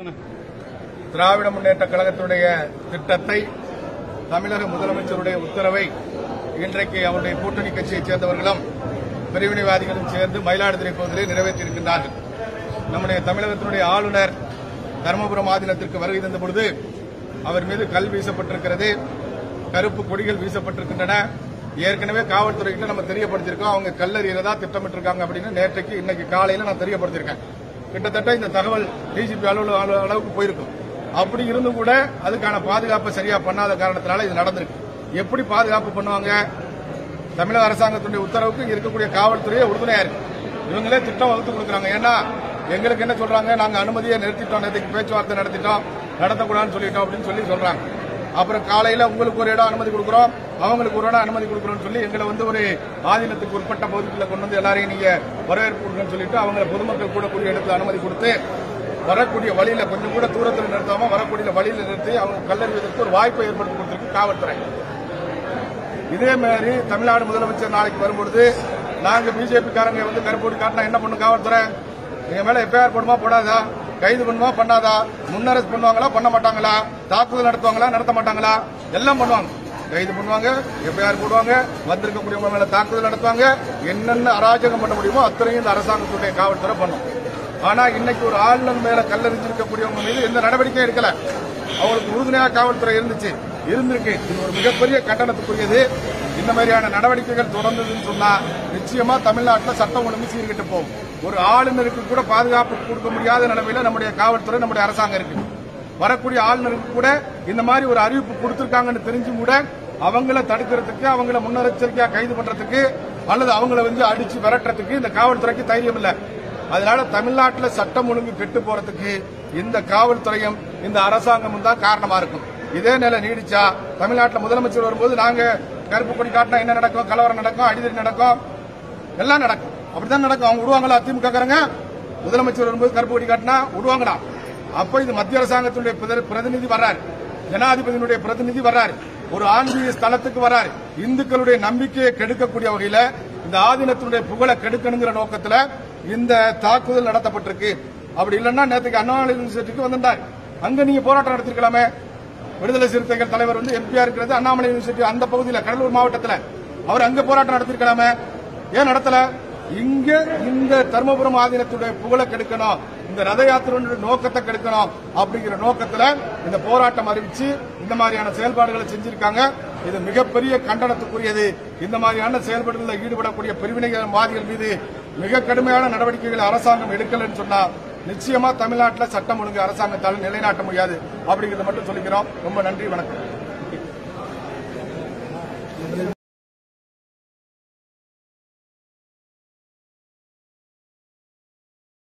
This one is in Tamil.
திராவிட முன்னேற்ற கழகத்துடைய திட்டத்தை தமிழக முதலமைச்சருடைய உத்தரவை இன்றைக்கு அவருடைய கூட்டணி கட்சியைச் சேர்ந்தவர்களும் பிரிவினைவாதிகளும் சேர்ந்து மயிலாடுதுறை பகுதியில் நிறைவேற்றியிருக்கின்றார்கள். நம்முடைய தமிழகத்தினுடைய ஆளுநர் தருமபுரம் மாநிலத்திற்கு வருகை தந்த பொழுது அவர் மீது கல் வீசப்பட்டிருக்கிறது, கருப்பு கொடிகள் வீசப்பட்டிருக்கின்றன. ஏற்கனவே காவல்துறைக்கு நம்ம தெரியப்படுத்தியிருக்கோம், அவங்க கல்லறியறதா திட்டமிட்டிருக்காங்க அப்படின்னு நேற்றைக்கு இன்னைக்கு காலையில நான் தெரியப்படுத்தியிருக்கேன். கிட்டத்தட்ட இந்த தகவல் டிஜிபி அளவுக்கு போயிருக்கும். அப்படி இருந்தும் கூட அதுக்கான பாதுகாப்பு சரியா பண்ணாத காரணத்தினால இது நடந்திருக்கு. எப்படி பாதுகாப்பு பண்ணுவாங்க? தமிழக அரசாங்கத்துடைய உத்தரவுக்கு இங்க இருக்கக்கூடிய காவல்துறையை உறுதுணையா இருக்கு. இவங்களே திட்டம் வகுத்து கொடுக்குறாங்க. ஏன்னா எங்களுக்கு என்ன சொல்றாங்க, நாங்க அனுமதியை நிறுத்திட்டோம், நேற்றுக்கு பேச்சுவார்த்தை நடத்திட்டோம், நடத்தக்கூடாதுன்னு சொல்லிட்டோம் அப்படின்னு சொல்றாங்க. அப்புறம் காலையில உங்களுக்கு ஒரு இடம் அனுமதி கொடுக்குறோம், அவங்களுக்கு ஒரு இடம் அனுமதி கொடுக்குறோம்னு சொல்லி எங்களை ஒரு ஆதீனத்துக்கு உட்பட்ட பகுதிகளில் கொண்டு வந்து எல்லாரையும் நீங்க வரவேற்பு கொடுங்கன்னு சொல்லிட்டு அவங்களை பொதுமக்கள் கூடக்கூடிய இடத்துல அனுமதி கொடுத்து வரக்கூடிய வழியில கொஞ்சம் கூட தூரத்தில் நிறுத்தாம வரக்கூடிய வழியில நிறுத்தி அவங்க கல்லறிவதற்கு ஒரு வாய்ப்பை ஏற்படுத்தி கொடுத்திருக்கு காவல்துறை. இதே மாதிரி தமிழ்நாடு முதலமைச்சர் நாளைக்கு வரும்பொழுது நாங்க பிஜேபி காரங்க கருப்பூடி காட்டினா என்ன பண்ணும் காவல்துறை? எங்க மேல எஃப்ஐஆர் போடுமா போடாதா, கைது பண்ணுமா பண்ணாதா, முன்னரசு பண்ணுவாங்களா பண்ண மாட்டாங்களா, தாக்குதல் நடத்துவாங்களா நடத்த மாட்டாங்களா, எல்லாம் பண்ணுவாங்க. கைது பண்ணுவாங்க, எஃப்ஐஆர் போடுவாங்க, வந்திருக்கக்கூடியவங்க மேல தாக்குதல் நடத்துவாங்க, என்னென்ன அராஜகம் பண்ண முடியுமோ அத்தனையும் இந்த அரசாங்கத்துடைய காவல்துறை பண்ணும். ஆனா இன்னைக்கு ஒரு ஆளுநர் மேல கல்லறிஞ்சிருக்கக்கூடியவங்க மீது எந்த நடவடிக்கையும் எடுக்கல. அவங்களுக்கு உறுதுணையாக காவல்துறை இருந்துச்சு, இருந்திருக்கு. இது ஒரு மிகப்பெரிய கண்டனத்துக்குரியது. இந்த மாதிரியான நடவடிக்கைகள் தொடர்ந்ததுன்னு சொன்னா நிச்சயமா தமிழ்நாட்டில் சட்டம் ஒழுங்கு சீர்கிட்டு போகும். ஒரு ஆளுநருக்கு கூட பாதுகாப்பு கொடுக்க முடியாத நிலைமையில நம்முடைய காவல்துறை நம்முடைய அரசாங்கம் இருக்கு. வரக்கூடிய ஆளுநருக்கு கூட இந்த மாதிரி ஒரு அறிவிப்பு கொடுத்திருக்காங்கன்னு தெரிஞ்சும் கூட அவங்கள தடுக்கிறதுக்கு, அவங்கள முன்னெச்சரிக்கையா கைது பண்றதுக்கு அல்லது அவங்கள அடிச்சு விரட்டுறதுக்கு இந்த காவல்துறைக்கு தைரியம் இல்லை. அதனால தமிழ்நாட்டில் சட்டம் ஒழுங்கு கெட்டு போறதுக்கு இந்த காவல்துறையும் இந்த அரசாங்கமும் தான் காரணமா இருக்கும். இதே நிலை நீடிச்சா தமிழ்நாட்டில் முதலமைச்சர் வரும்போது நாங்க கருப்பு கொடி காட்டினா என்ன நடக்கும்? கலவரம் நடக்கும், அடிதடி நடக்கும், எல்லாம் நடக்கும். அப்படிதான் நடக்கும். அவங்க விடுவாங்களா? திமுக காரங்க முதலமைச்சர் வரும்போது கருப்பு கொடி காட்டினா விடுவாங்களா? அப்ப இது மத்திய அரசாங்கத்தினுடைய பிரதிநிதி வர்றாரு, ஜனாதிபதியினுடைய பிரதிநிதி வர்றாரு, ஒரு ஆன்மீக ஸ்தலத்துக்கு வர்றாரு. இந்துக்களுடைய நம்பிக்கையை கெடுக்கக்கூடிய வகையில இந்த ஆதீனத்தினுடைய புகழை கெடுக்கணுங்கிற நோக்கத்தில் இந்த தாக்குதல் நடத்தப்பட்டிருக்கு. அப்படி இல்லைன்னா நேற்றுக்கு அண்ணா யூனிவர்சிட்டிக்கு வந்திருந்தார், அங்க நீங்க போராட்டம் நடத்திருக்கலாமே. விடுதலை சிறுத்தைகள் தலைவர் எம்பியா இருக்கிறது அண்ணாமலை யூனிவர்சிட்டி அந்த பகுதியில் கடலூர் மாவட்டத்தில், அவர் அங்க போராட்டம் நடத்திருக்கலாமே, ஏன் நடத்தல? இங்க இந்த தருமபுரம் ஆதீனத்துடைய புகழை கெடுக்கணும், இந்த ரத யாத்திரையுடைய நோக்கத்தை கெடுக்கணும் அப்படிங்கிற நோக்கத்தில் இந்த போராட்டம் அறிவிச்சு இந்த மாதிரியான செயல்பாடுகளை செஞ்சிருக்காங்க. இது மிகப்பெரிய கண்டனத்துக்குரியது. இந்த மாதிரியான செயல்பாடுகளில் ஈடுபடக்கூடிய பிரிவினைவாதிகள் மீது மிக கடுமையான நடவடிக்கைகளை அரசாங்கம் எடுக்கலன்னு சொன்னா நிச்சயமா தமிழ்நாட்டில் சட்டம் ஒழுங்கு அரசாங்கத்தால் நிலைநாட்ட முடியாது அப்படிங்கறத மட்டும் சொல்லிக்கிறோம். ரொம்ப நன்றி, வணக்கம்.